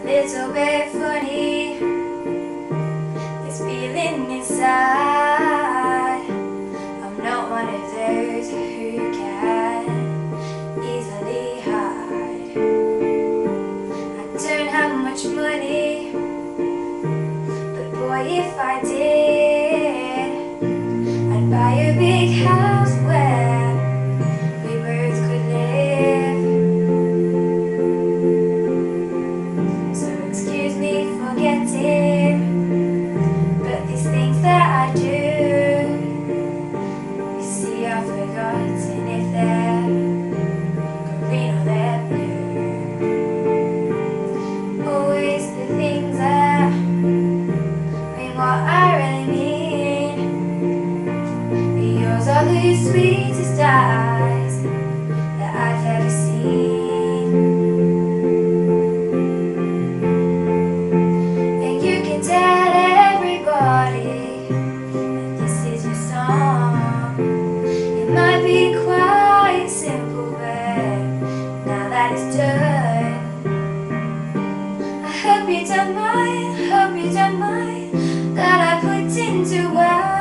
little bit funny, this feeling inside. I'm not one of those who can easily hide. I don't have much money, but boy, if I did, I'd buy a big house where we both could live. So excuse me for getting, but these things that I do, you see I've forgotten if they're green or they're blue. Always the things that mean what I really mean. Yours are the sweetest eyes that I've ever seen. And you can tell everybody that this is your song. It might be quite simple, but now that it's done, I hope you don't mind, that I put into words